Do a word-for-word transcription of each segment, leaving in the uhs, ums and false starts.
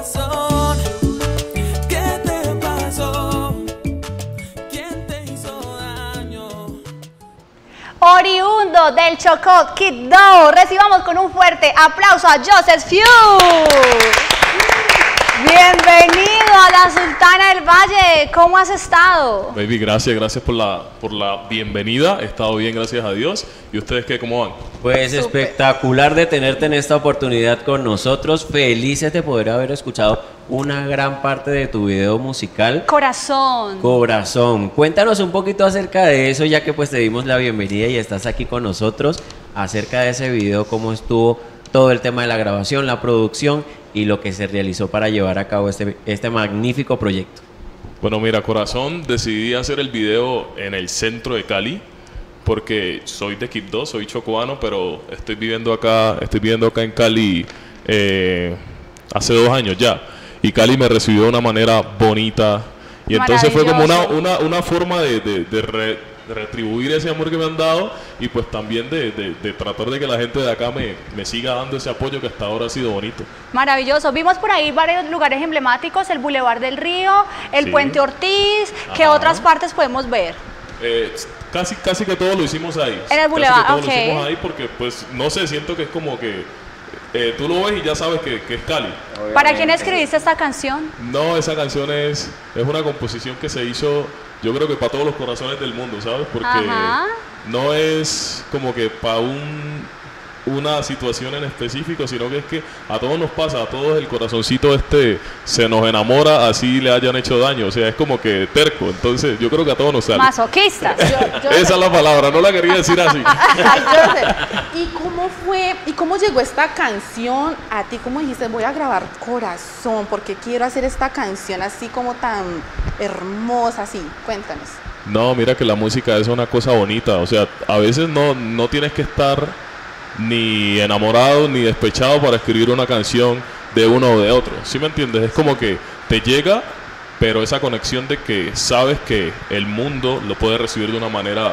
corazón. ¿Qué te pasó? ¿Quién te hizo daño? Oriundo del Chocó, Quibdó. Recibamos con un fuerte aplauso a Joseph Few. Bienvenido a la Sultana del Valle. ¿Cómo has estado? Baby, gracias, gracias por la, por la bienvenida. He estado bien, gracias a Dios. ¿Y ustedes qué, cómo van? Pues Súper. espectacular de tenerte en esta oportunidad con nosotros. Felices de poder haber escuchado una gran parte de tu video musical. Corazón. Corazón. Cuéntanos un poquito acerca de eso, ya que pues te dimos la bienvenida y estás aquí con nosotros. Acerca de ese video, cómo estuvo todo el tema de la grabación, la producción y lo que se realizó para llevar a cabo este, este magnífico proyecto. Bueno, mira, Corazón, decidí hacer el video en el centro de Cali porque soy de Quibdó, soy chocoano, pero estoy viviendo acá, estoy viviendo acá en Cali eh, hace dos años ya. Y Cali me recibió de una manera bonita. Y entonces fue como una, una, una forma de, de, de, re, de retribuir ese amor que me han dado y pues también de, de, de tratar de que la gente de acá me, me siga dando ese apoyo que hasta ahora ha sido bonito. Maravilloso. Vimos por ahí varios lugares emblemáticos, el Boulevard del Río, el Sí. Puente Ortiz. ¿Qué Ajá. otras partes podemos ver? Eh, casi, casi que todo lo hicimos ahí. En el Casi Boulevard, que todo ok. lo hicimos ahí porque, pues, no sé, siento que es como que eh, tú lo ves y ya sabes que, que es Cali. ¿Para quién escribiste esta canción? No, esa canción es, es una composición que se hizo, yo creo que para todos los corazones del mundo, ¿sabes? Porque Ajá. no es como que para un, una situación en específico, sino que es que a todos nos pasa, a todos el corazoncito este se nos enamora, así le hayan hecho daño, o sea, es como que terco, entonces yo creo que a todos nos sale. Masoquistas. Yo- yo- Esa es la palabra, no la quería decir así. Ay, Joseph, ¿y cómo fue, y cómo llegó esta canción a ti? ¿Cómo dijiste, voy a grabar Corazón, porque quiero hacer esta canción así como tan hermosa, así? Cuéntanos. No, mira que la música es una cosa bonita, o sea, a veces no, no tienes que estar ni enamorado ni despechado para escribir una canción de uno o de otro, ¿sí me entiendes? Es como que te llega, pero esa conexión de que sabes que el mundo lo puede recibir de una manera,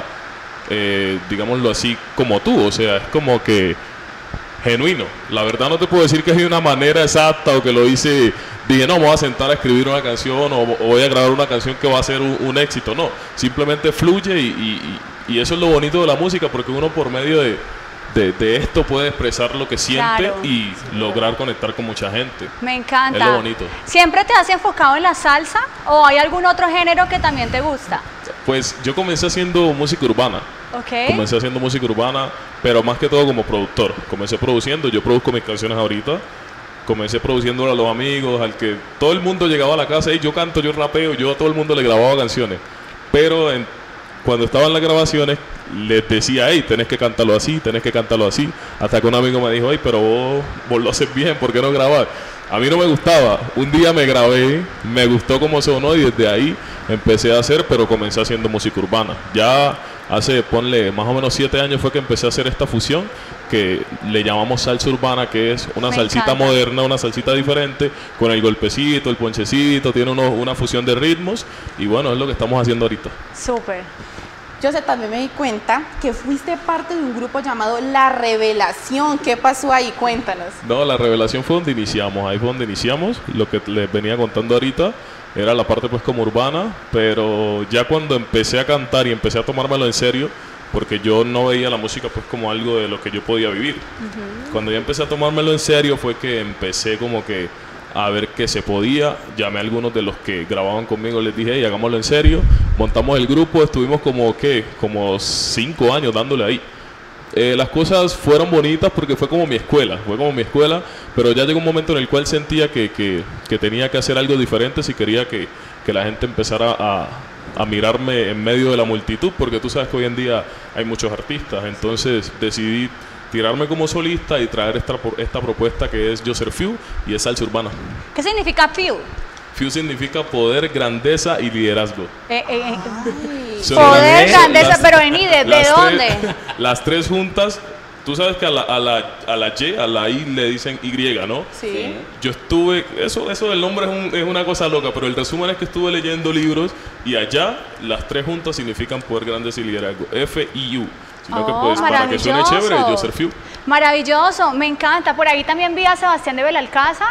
eh, digámoslo así, como tú, o sea, es como que genuino. La verdad no te puedo decir que es de una manera exacta o que lo hice, dije, no, me voy a sentar a escribir una canción o, o voy a grabar una canción que va a ser un, un éxito, no, simplemente fluye y, y, y eso es lo bonito de la música, porque uno por medio de, de, de esto puede expresar lo que siente Claro. y lograr conectar con mucha gente. Me encanta. Es lo bonito. ¿Siempre te has enfocado en la salsa o hay algún otro género que también te gusta? Pues yo comencé haciendo música urbana. Ok. Comencé haciendo música urbana, pero más que todo como productor. Comencé produciendo, yo produzco mis canciones ahorita. Comencé produciendo a los amigos, al que todo el mundo llegaba a la casa y yo canto, yo rapeo, yo a todo el mundo le grababa canciones. Pero en- cuando estaba en las grabaciones les decía, hey, tenés que cantarlo así, tenés que cantarlo así. Hasta que un amigo me dijo, hey, pero vos, vos lo haces bien, ¿por qué no grabás? A mí no me gustaba. Un día me grabé, me gustó cómo sonó y desde ahí empecé a hacer, pero comencé haciendo música urbana. Ya hace, ponle, más o menos siete años fue que empecé a hacer esta fusión que le llamamos salsa urbana, que es una Me salsita encanta. moderna, una salsita diferente, con el golpecito, el ponchecito, tiene uno- una fusión de ritmos y bueno, es lo que estamos haciendo ahorita. Súper. Joseph, también me di cuenta que fuiste parte de un grupo llamado La Revelación. ¿Qué pasó ahí? Cuéntanos. No, la revelación fue donde iniciamos, ahí fue donde iniciamos, lo que les venía contando ahorita era la parte pues como urbana, pero ya cuando empecé a cantar y empecé a tomármelo en serio, porque yo no veía la música pues como algo de lo que yo podía vivir. Cuando ya empecé a tomármelo en serio fue que empecé como que a ver que se podía, llamé a algunos de los que grababan conmigo, les dije, hey, hagámoslo en serio, montamos el grupo, estuvimos como, ¿qué? Como cinco años dándole ahí. Eh, las cosas fueron bonitas porque fue como mi escuela, fue como mi escuela, pero ya llegó un momento en el cual sentía que, que, que tenía que hacer algo diferente si quería que, que la gente empezara a, a mirarme en medio de la multitud, porque tú sabes que hoy en día hay muchos artistas, entonces decidí tirarme como solista y traer esta, esta propuesta que es Joseph Few y es salsa urbana. ¿Qué significa Few? Few significa poder, grandeza y liderazgo. Eh, eh, eh. Son Poder, las- grandeza, las- pero vení, ¿de, de las dónde? tres- las tres juntas, tú sabes que a la, a, la, a la Y, a la I le dicen Y, ¿no? Sí. Yo estuve, eso, eso del nombre es, un- es una cosa loca, pero el resumen es que estuve leyendo libros y allá las tres juntas significan poder, grandeza y liderazgo. F I U. Sino que Oh, pues para que suene maravilloso. chévere, Joseph Few. Maravilloso, me encanta. Por ahí también vi a Sebastián de Belalcázar.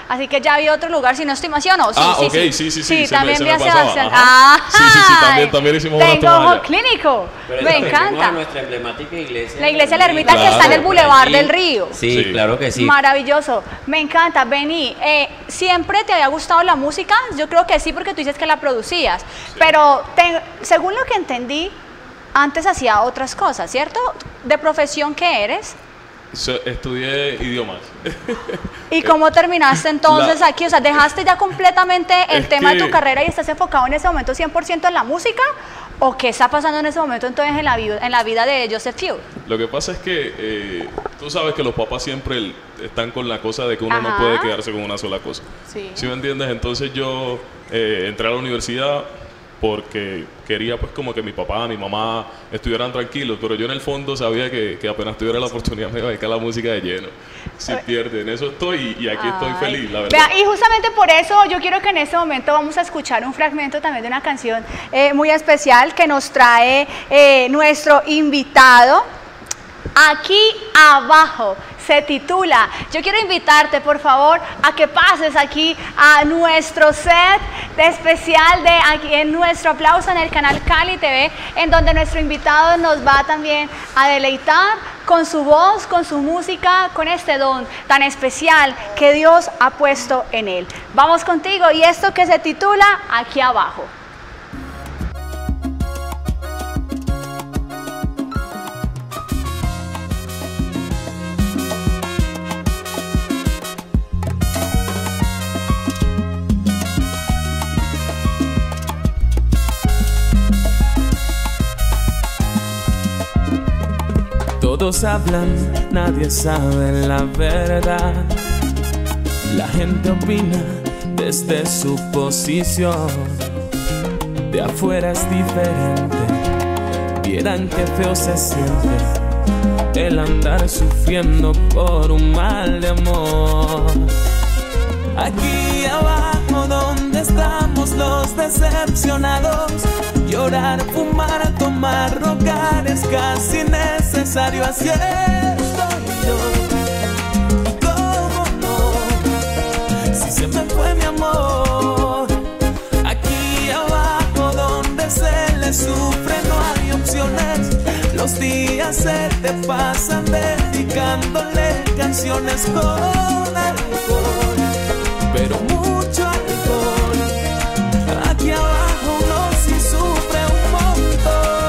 Así que ya vi otro lugar, si no estoy mal, ¿sí o no? Sí, Ah, sí, ok, sí, sí, sí, sí, sí, se me- también se vi me a pasaba, Sebastián. ajá. Ah, Sí, sí, sí, también- también hicimos una Tengo toma ojo allá. clínico, Pero me tenemos a encanta. nuestra emblemática iglesia. La iglesia de la Ermita que está en el por Boulevard allí. del Río. Sí, Sí. claro que sí. Maravilloso, me encanta. Vení, eh, ¿siempre te había gustado la música? Yo creo que sí, porque tú dices que la producías. Pero te- según lo que entendí, antes hacía otras cosas, ¿cierto? ¿De profesión qué eres? So- estudié idiomas. ¿Y cómo terminaste entonces La- aquí? O sea, ¿dejaste ya completamente el Es tema de tu que- carrera y estás enfocado en ese momento cien por ciento en la música? ¿O qué está pasando en ese momento entonces en la, vi- en la vida de Joseph Field? Lo que pasa es que eh, tú sabes que los papás siempre el- están con la cosa de que uno Ajá. no puede quedarse con una sola cosa. Sí. ¿Sí me entiendes? Entonces yo eh, entré a la universidad porque quería pues como que mi papá, mi mamá estuvieran tranquilos, pero yo en el fondo sabía que, que apenas tuviera la oportunidad me iba a dedicar a la música de lleno. Si pierden, eso estoy y aquí estoy Ay. feliz, la verdad. Vea, y justamente por eso yo quiero que en este momento vamos a escuchar un fragmento también de una canción eh, muy especial que nos trae eh, nuestro invitado. Aquí abajo se titula. Yo quiero invitarte, por favor, a que pases aquí a nuestro set de especial de aquí en nuestro aplauso en el canal Cali T V, en donde nuestro invitado nos va también a deleitar con su voz, con su música, con este don tan especial que Dios ha puesto en él. Vamos contigo y esto que se titula Aquí abajo. Todos hablan, nadie sabe la verdad. La gente opina desde su posición. De afuera es diferente. Vieran qué feo se siente el andar sufriendo por un mal de amor. Aquí abajo donde estamos los decepcionados, llorar, fumar, tomar, rogar es casi necesario. Así estoy yo. ¿Y cómo no? Si se me fue mi amor. Aquí abajo donde se le sufre no hay opciones. Los días se te pasan dedicándole canciones con alcohol, pero mucho alcohol. Aquí abajo uno sí sufre un montón.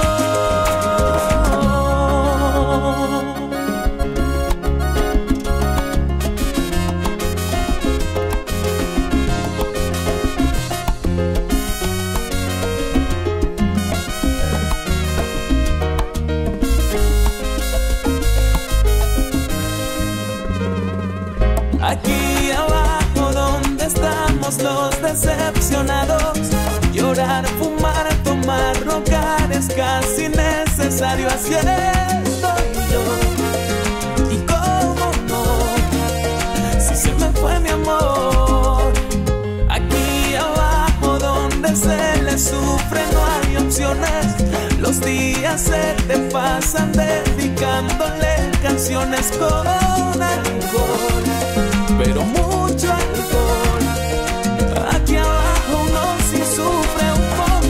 Aquí abajo donde estamos los decepcionados, llorar, fumar, tomar, rogar es casi necesario. Así estoy yo. ¿Y cómo no? Si se me fue mi amor. Aquí abajo donde se le sufre no hay opciones. Los días se te pasan dedicándole canciones con alcohol, pero mucho alcohol. Aquí abajo uno sí sufre un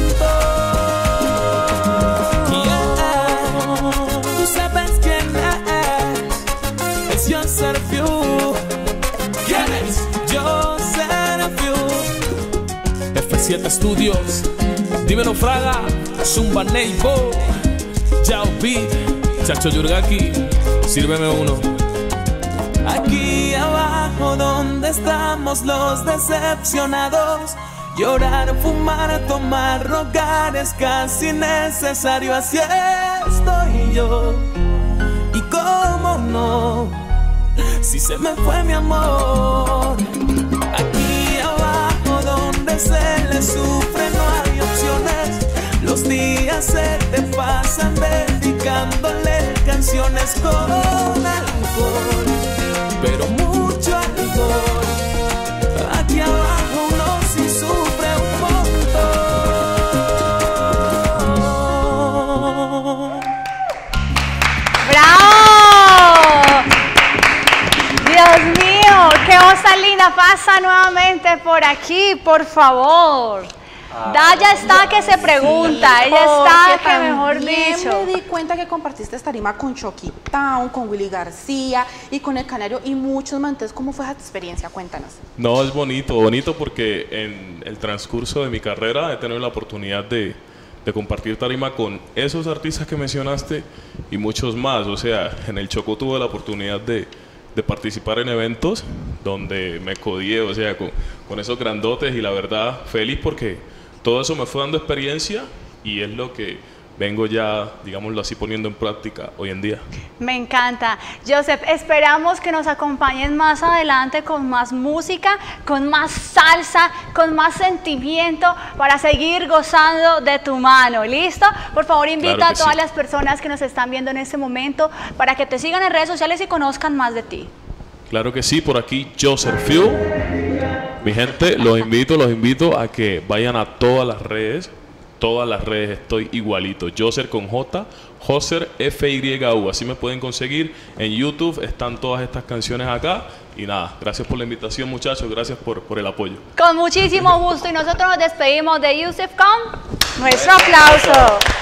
montón. Yeah. Tú sabes quién es, es Joseph Field. ¿Quién es? Joseph Field. F siete Studios, dímelo Fraga, Zumba Neighbor, Yao Beat, Chacho Yurgaki, sírveme uno. Aquí abajo donde estamos los decepcionados, llorar, fumar, tomar, rogar es casi necesario. Así estoy yo. ¿Y cómo no? Si se me fue mi amor. Aquí abajo donde se le sufre no hay opciones. Los días se te pasan dedicándole canciones con alcohol, pero mucho alcohol. Aquí abajo uno sí sufre un montón. ¡Bravo! Dios mío, qué voz tan linda. Daya, pasa nuevamente por aquí, por favor. Daya está que se pregunta, ella está Porque que mejor también dicho. me di cuenta que compartiste tarima con Chucky Town, con Willy García y con El Canario y muchos más. Entonces, ¿cómo fue esa experiencia? Cuéntanos. No, es bonito, bonito porque en el transcurso de mi carrera he tenido la oportunidad de, de compartir tarima con esos artistas que mencionaste y muchos más. O sea, en el Chocó tuve la oportunidad de, de participar en eventos donde me codié, o sea, con, con esos grandotes y la verdad feliz porque todo eso me fue dando experiencia y es lo que vengo ya, digámoslo así, poniendo en práctica hoy en día. Me encanta. Joseph, esperamos que nos acompañes más adelante con más música, con más salsa, con más sentimiento para seguir gozando de tu mano. ¿Listo? Por favor, invita Claro a que todas sí. las personas que nos están viendo en este momento para que te sigan en redes sociales y conozcan más de ti. Claro que sí, por aquí Joseph Few. Mi gente, los invito, los invito a que vayan a todas las redes. Todas las redes estoy igualito. Joser con J, Joser F Y U. Así me pueden conseguir. En YouTube están todas estas canciones acá. Y nada, gracias por la invitación, muchachos. Gracias por, por el apoyo. Con muchísimo gusto y nosotros nos despedimos de Yusef con nuestro aplauso.